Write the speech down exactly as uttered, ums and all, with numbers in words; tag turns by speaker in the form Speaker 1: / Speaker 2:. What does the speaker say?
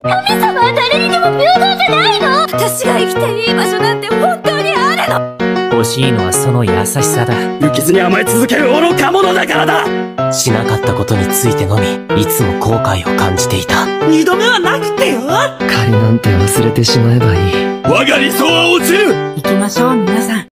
Speaker 1: 神様は誰にでも平等じゃないの？私が生きていい場所なんて本当にあるの？
Speaker 2: 欲しいのはその優しさだ。
Speaker 3: 無傷に甘え続ける愚か者だからだ。
Speaker 2: しなかったことについてのみ、いつも後悔を感じていた。
Speaker 3: 二度目はなくてよ。
Speaker 4: 借りなんて忘れてしまえばいい。
Speaker 3: 我が理想は落ちる。
Speaker 5: 行きましょう皆さん。